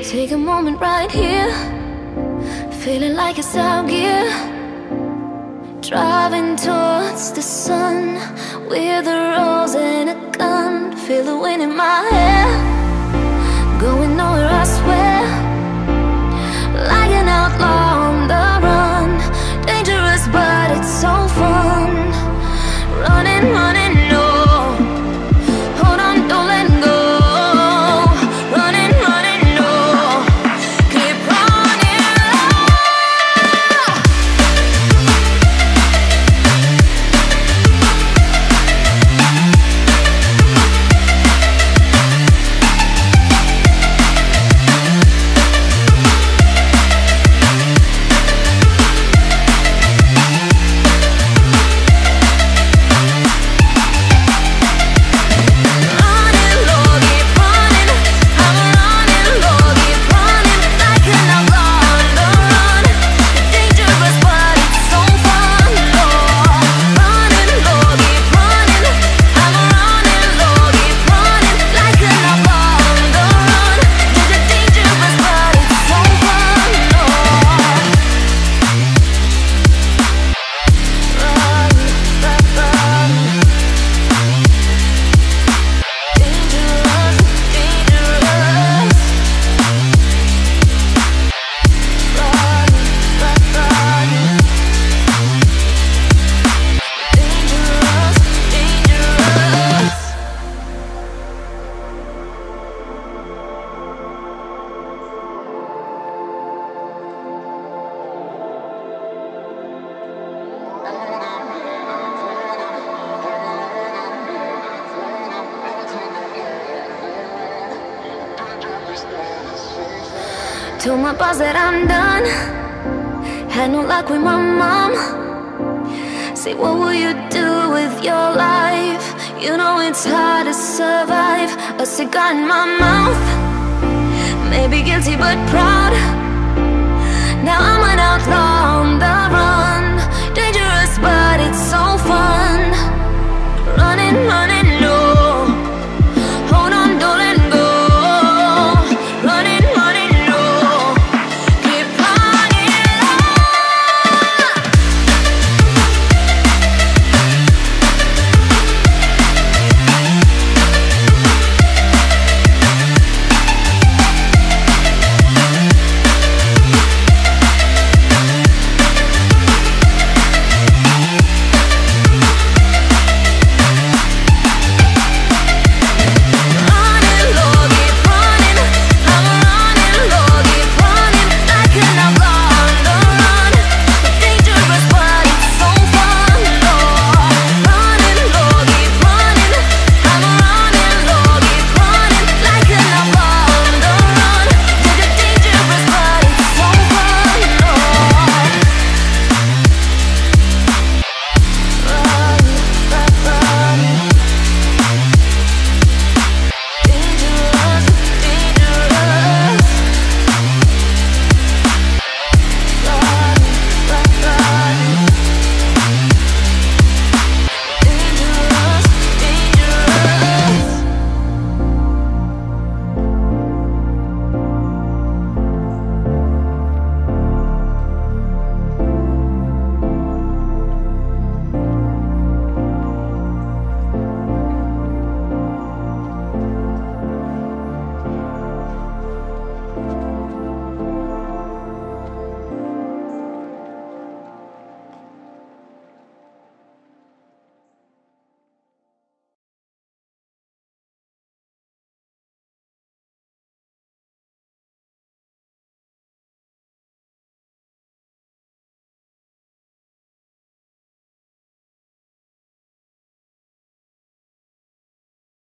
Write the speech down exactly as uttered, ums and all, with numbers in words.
Take a moment right here, feeling like it's out gear. Driving towards the sun with a rose and a gun. Feel the wind in my hair, going nowhere I swear. Like an outlaw on the run, dangerous but it's so fun. Running, running, no. Hold on, don't let go. Running, running, no. Keep running, told my boss that I'm done. Had no luck with my mom. Say, what will you do with your life? You know it's hard to survive. A cigar in my mouth, maybe guilty but proud. Now I'm an outlaw on the run, dangerous but it's so